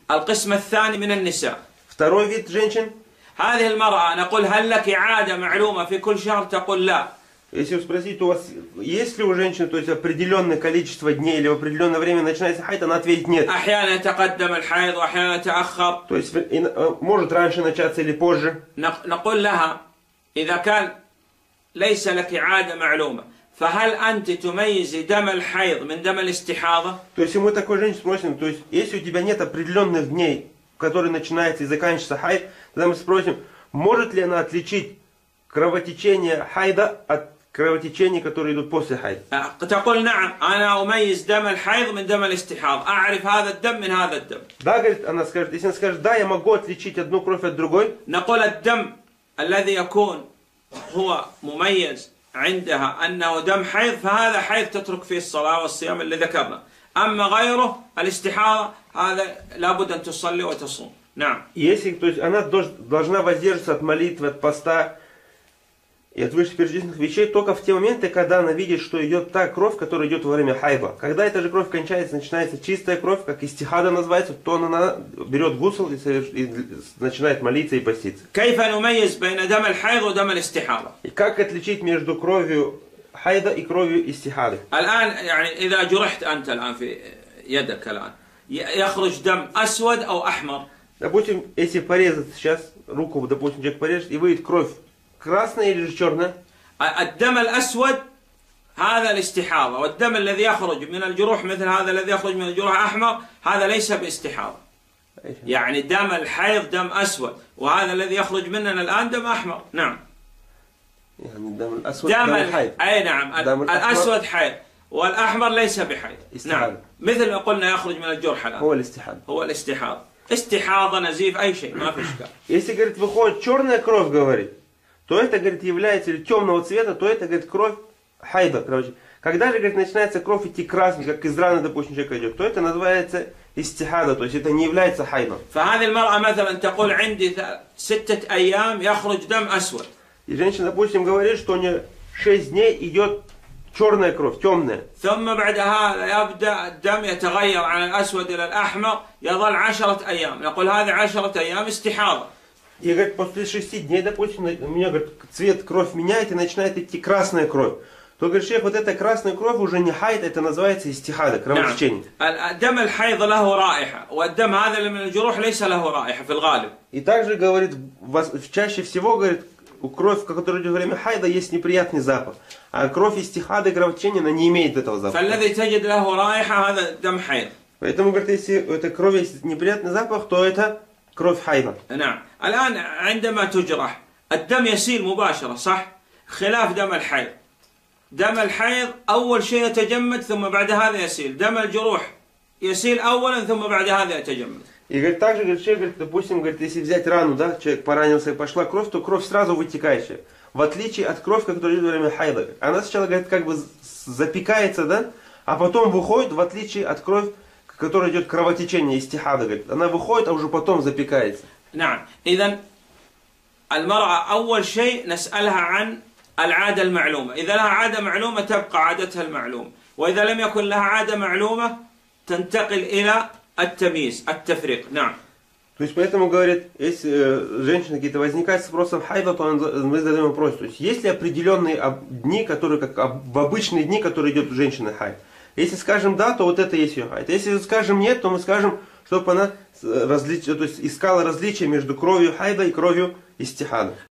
القسم الثاني من النساء. Второй вид женщин. هذه المرأة نقول هل لك عادة معلومة في كل شهر؟ تقول لا. Если спросить, у вас есть ли у женщины, то есть определенное количество дней или в определенное время начинается хайд, она ответит нет. أحيانا يتقدم الحيض وأحيانا يتأخر. То есть может раньше начаться или позже. نقول لها إذا كان ليس لك عادة معلومة فهل أنت تميز دم الحيض من دم الاستحاضة؟ То есть мы такой женщине спросим, то есть если у тебя нет определенных дней, которые начинаются и заканчиваются хайд, тогда мы спросим, может ли она отличить кровотечение хайда от кровотечений, которые идут после хайда. تقول نعم أنا أميز دم الحيض من دم الاستحاضة، أعرف هذا الدم من هذا الدم. Да, говорит, она скажет, если она скажет, да, я могу отличить одну кровь от другой. نقول الدم الذي يكون هو مميز عندها أنه دم حيض فهذا حيض تترك فيه الصلاة والصيام اللي ذكرنا. أما غيره الاستحاضة هذا لابد أن تصلي وتصوم. نعم. Если, то есть она должна воздерживаться от молитвы, от поста и от вышеперечисленных вещей только в те моменты, когда она видит, что идет та кровь, которая идет во время хайба. Когда эта же кровь кончается, начинается чистая кровь, как истихада называется, то она берет гусл и начинает молиться и поститься. كيف نميز بين دم الحيض ودم الاستحاضة؟ И как отличить между кровью хайда и кровью истихады? الآن يعني إذا جرحت أنت الآن في يدك الآن يخرج دم أسود أو أحمر. Допустим, если порезать сейчас руку, допустим, человек порежет и выйдет кровь красная или же черная? الدم الأسود هذا الاستحاضة، والدم الذي يخرج من الجروح مثل هذا الذي يخرج من الجروح أحمر هذا ليس باستحاضة. يعني دم الحيض دم أسود، وهذا الذي يخرج مننا الآن دم أحمر. نعم. يعني الدم الأسود دم الحيض. أي نعم، الأسود حيض والأحمر ليس بحيض. نعم. مثل ما قلنا يخرج من الجرح الآن. هو الاستحاضة. هو الاستحاضة. استحاضة نزيف أي شيء ما في إشكال. Если, говорит, выходит черная кровь, говорит, то это, говорит, является или темного цвета, то это, говорит, кровь хайда. Короче. Когда же, говорит, начинается кровь идти красной, как из раны, допустим, человек идет, то это называется истихада, то есть это не является хайдом. فهذه المرأة مثلا تقول عندي 6 أيام يخرج دم أسود. И женщина, допустим, говорит, что у нее 6 дней идет черная кровь, темная. ثم بعد هذا يبدأ الدم يتغير عن الأسود إلى الأحمر يظل 10 أيام. نقول هذه 10 أيام استحاضة. И, говорит, после 6 дней, допустим, у меня, говорит, цвет кровь меняет и начинает идти красная кровь. То, говорит, шейх, вот эта красная кровь уже не хайд, это называется истихада, кровотечение. الدم الحيض له رائحة، والدم هذا اللي من الجروح ليس له رائحة في الغالب. И также, говорит, чаще всего, говорит, у крови, которая идет во время хайда, есть неприятный запах. А кровь истихады, кровотечения, она не имеет этого запаха. فالذي تجد له رائحة هذا دم حيض. Поэтому, говорит, если у этой крови есть неприятный запах, то это кровь хайда. نعم. الآن عندما تجرح الدم يسيل مباشرة صح؟ خلاف دم الحيض. دم الحيض أول شيء يتجمد ثم بعد هذا يسيل. دم الجروح يسيل أولا ثم بعد هذا يتجمد. И, говорит, также, говорит, человек, говорит, допустим, говорит, если взять рану, да, человек поранился и пошла кровь, то кровь сразу вытекающая. В отличие от крови, которая идет во время хайда. Она сначала, говорит, как бы запекается, да, а потом выходит, в отличие от крови, которая идет кровотечение, истихада, говорит. Она выходит, а уже потом запекается. نعم. إذن المرأة أول شيء نسألها عن العادة المعلومة. إذا لها عادة معلومة تبقى عادتها المعلومة، وإذا لم يكن لها عادة معلومة تنتقل إلى التمييز التفريق. نعم. То есть поэтому, говорит, если женщина какие-то возникают с вопросом хайда, то мы задаем вопрос. То есть есть ли определенные дни, которые, как в обычные дни, которые идет у женщины хайд? Если скажем да, то вот это есть ее хайд. Если скажем нет, то мы скажем, чтобы она то есть искала различия между кровью хайда и кровью истихада.